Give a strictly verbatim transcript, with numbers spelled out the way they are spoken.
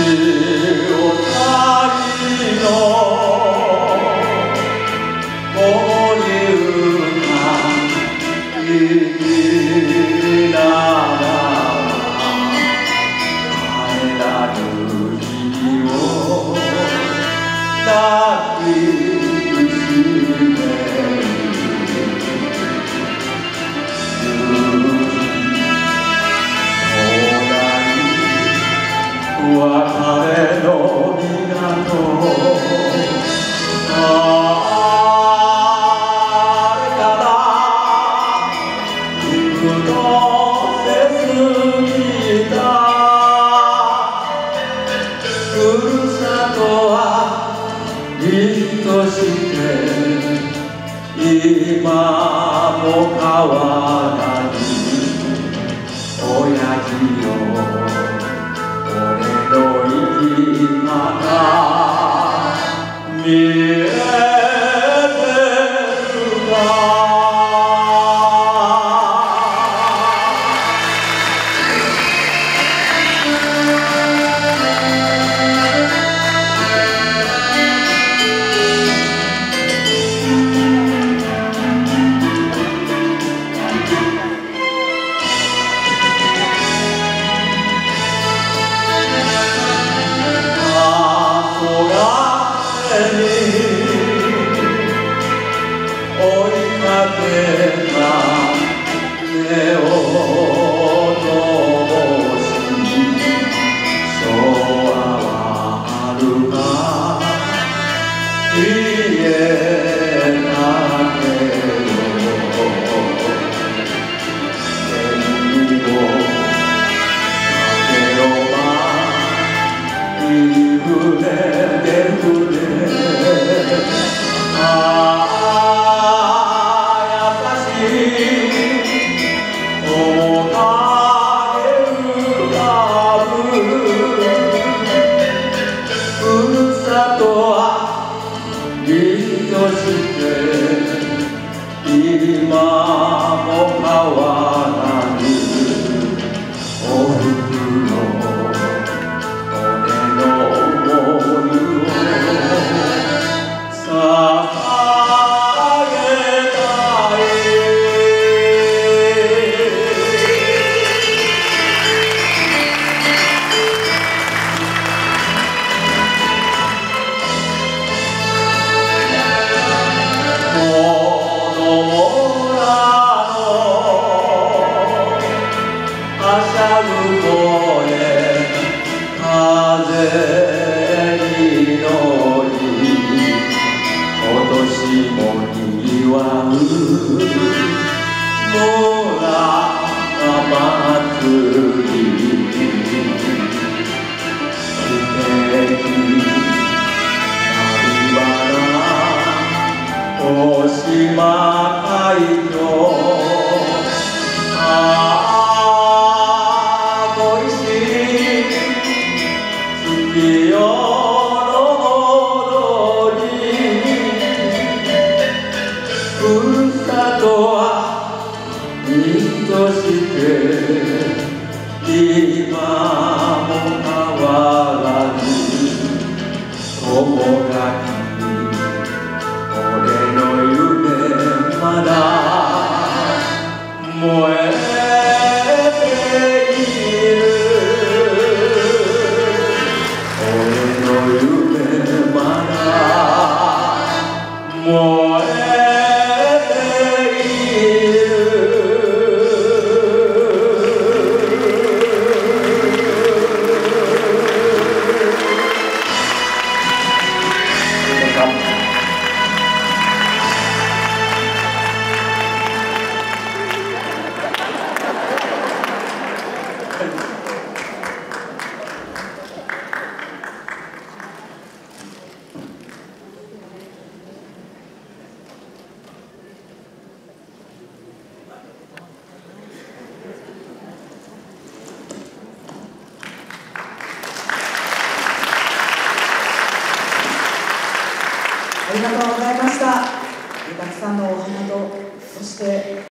今も変わらず親父よ俺の生き方見えてるか今も変わらぬおふくろ俺の想いを捧げたい島海峡ああ恋しい月夜の踊りふるさとは愛しく今も変わらず友がまだ燃えている俺の夢まだ燃えているありがとうございました。たくさんのお花と、そして